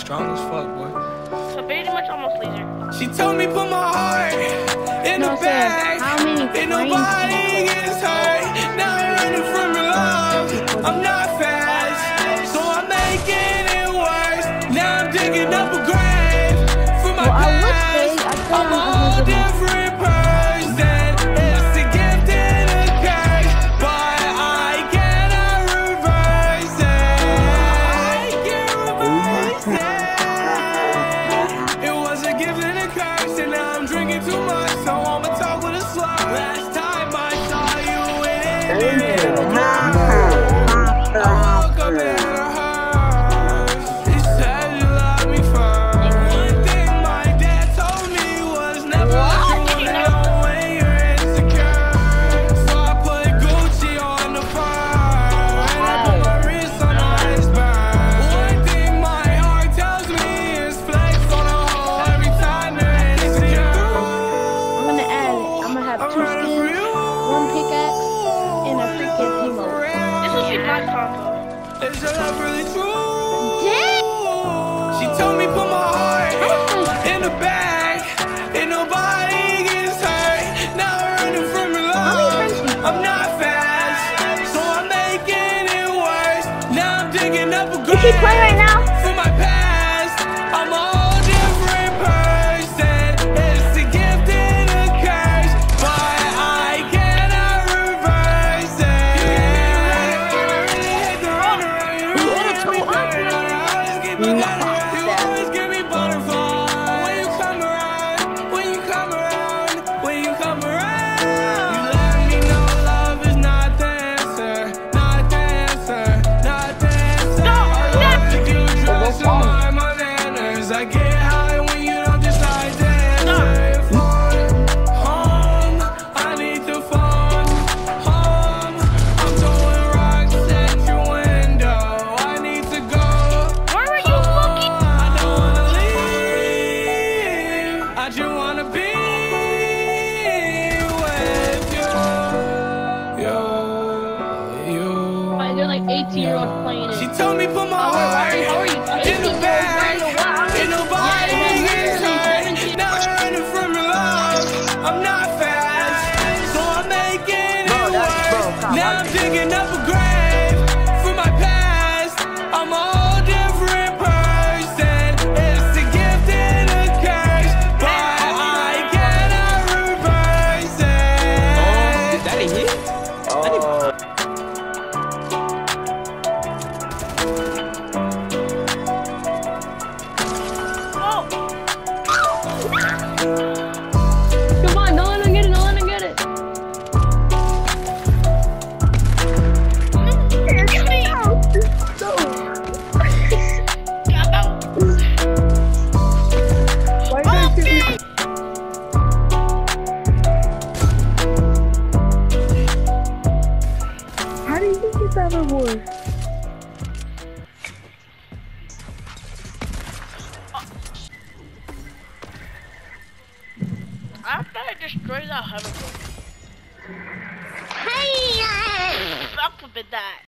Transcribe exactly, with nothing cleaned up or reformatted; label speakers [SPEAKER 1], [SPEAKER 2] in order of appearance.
[SPEAKER 1] strong as fuck, boy.
[SPEAKER 2] So pretty much almost laser.
[SPEAKER 1] She told me put my heart in
[SPEAKER 3] No,
[SPEAKER 1] the
[SPEAKER 3] sir.
[SPEAKER 1] bag.
[SPEAKER 3] How many
[SPEAKER 1] Ain't
[SPEAKER 3] frames
[SPEAKER 1] nobody gets hurt. Now I'm running from your love. I'm not fast, so I'm making it worse. Now I'm digging up a grave for my
[SPEAKER 3] Well, I would
[SPEAKER 1] past.
[SPEAKER 3] say I still
[SPEAKER 1] I'm a
[SPEAKER 3] have
[SPEAKER 1] whole
[SPEAKER 3] a hundred.
[SPEAKER 1] different person. It's a gift and a curse, but I cannot reverse it. I can't reverse it. It was a gift and a curse, and now I'm drinking too much, so I'ma talk with a slur. Last time I saw you, it ended. I woke up in a hearse. He said you love me first. One thing my dad told me was never let you know when you're insecure. So I put Gucci on the fur, and I put my wrist on the iceberg. One thing my heart tells me is flex on a hole every time they're insecure.
[SPEAKER 3] I'm gonna add. I'm gonna have
[SPEAKER 1] I'm
[SPEAKER 3] two
[SPEAKER 1] ready for
[SPEAKER 3] skins,
[SPEAKER 1] you.
[SPEAKER 3] one pickaxe, and a freaking emote.
[SPEAKER 2] This would be my combo.
[SPEAKER 1] Is your love really true?
[SPEAKER 3] Dang!
[SPEAKER 1] She told me put my heart in the bag. Ain't nobody gets hurt. Now I'm running from your love. I'm not fast, so I'm making it worse. Now I'm digging up a grave
[SPEAKER 3] Is she playing right now?
[SPEAKER 1] for my past. I'm a whole different person. It's a gift and a curse, but I cannot reverse it. You really hate the run around. You really hate the run around. You always give me butterfly. You always give me butterfly. When you come around, when you come around, when you come around, you let me know love is not the answer, not the answer, not the answer. I think you trust in my manners. I get high when you don't decide to answer. Phone, home, I need the phone, home. I'm throwing rocks at your window. I need to go.
[SPEAKER 2] Where were you looking?
[SPEAKER 1] I don't wanna leave. I just wanna be with you. You, you.
[SPEAKER 3] Like, they're like eighteen year olds playing
[SPEAKER 1] She
[SPEAKER 3] it.
[SPEAKER 1] told me put my heart
[SPEAKER 3] How are you?
[SPEAKER 1] in the bag. Ain't nobody gets hurt. Now I'm running from your love. I'm not fast, so I'm making it worse. Now I'm digging up a grave for my past. I'm a whole different person. It's a gift and a curse, but I cannot reverse it.
[SPEAKER 4] Is that a hit? Oh.
[SPEAKER 3] Come on, don't let him get it. Don't let him get it.
[SPEAKER 5] How do you get this other boy?
[SPEAKER 2] After I destroy that hoverboard,
[SPEAKER 3] Hey!
[SPEAKER 2] that would be that.